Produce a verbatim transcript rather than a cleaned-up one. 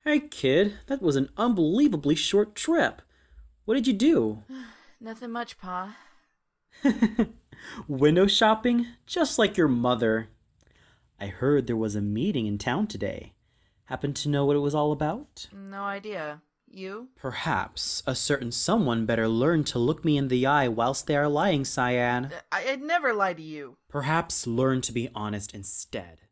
Hey kid, that was an unbelievably short trip. What did you do? Nothing much, Pa. Window shopping? Just like your mother. I heard there was a meeting in town today. Happen to know what it was all about? No idea. You? Perhaps a certain someone better learn to look me in the eye whilst they are lying, Cyan. I- I'd never lie to you. Perhaps learn to be honest instead.